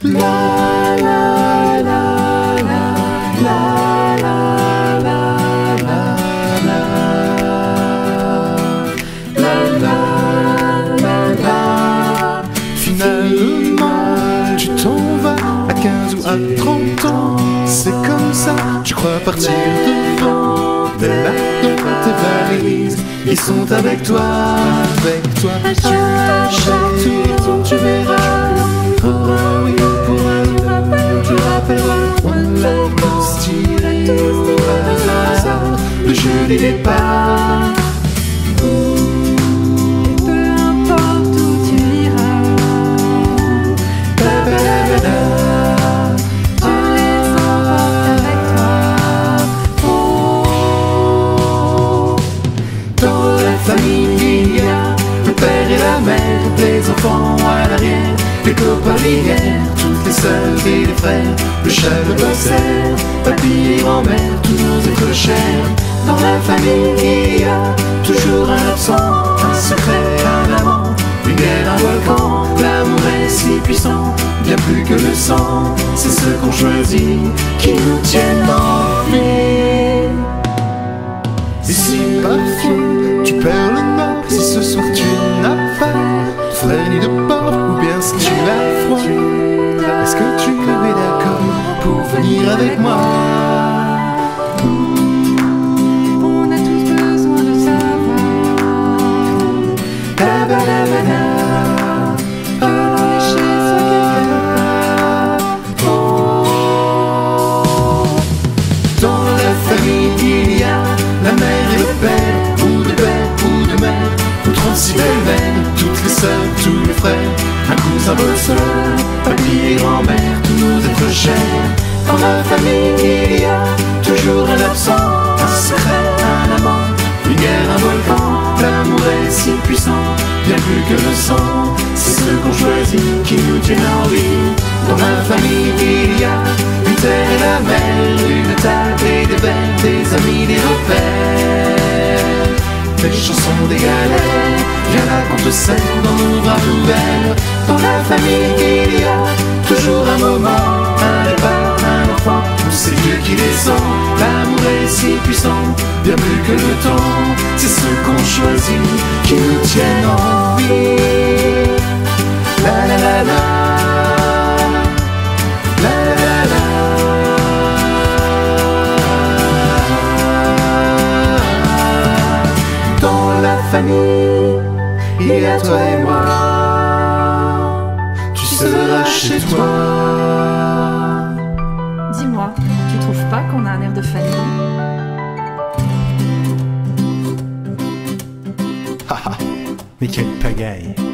La la la la la la la la la la la la. Finalement, tu t'en vas à 15 ou à 30 ans. C'est comme ça, tu crois partir devant. Tes bacs dans tes valises, ils sont avec toi. Tu partout, tu verras. Pour un oui ou pour un non, tu rappelleras. On l'a tous tiré au hasard, le jeu des départs. Peu importe où tu iras, tu les emportes avec toi. Dans la famille, il y a le père et la mère, les enfants à l'arrière, les copains l'hiver, toutes les sœurs et les frères, le chat, le beau-père, papy et grand-mère, tous nos êtres chers. Dans la famille, il y a toujours un absent, un secret, un amant, une guerre, un volcan. L'amour est si puissant, bien plus que le sang. C'est ceux qu'on choisit qui nous tiennent en vie. Et si parfois tu perds le nord, si ce soir tu n'as pas de frère ni de porte, ou bien si tu as froid, est-ce que tu es d'accord pour venir avec moi? On a tous besoin de savoir. On est chez soi quelque part. Dans la famille, il y a la mère et le père, ou de père ou de mère, ou 36 belles-mères, toutes les sœurs, tous les frères, un cousin bosseur, papy et grand-mère, tous nos êtres chers. Dans la famille, il y a toujours un absent, un secret, un amant, une guerre, un volcan. L'amour est si puissant, bien plus que le sang. C'est ceux qu'on choisit qui nous tiennent en vie. Dans la famille, il y a une terre et la mer, une table et des verres, des amis, des repères, des chansons, des galères. Viens là qu'on te serre dans nos bras ouverts. Dans la famille, il y a toujours un moment, un départ, un enfant, où c'est Dieu qui descend. L'amour est si puissant, bien plus que le temps. C'est ceux qu'on choisit qui nous tiennent en vie. La la la la. La la la. Dans la famille, il y a toi et moi. Tu seras chez toi. Dis-moi, tu trouves pas qu'on a un air de famille? Haha, mais quelle pagaille.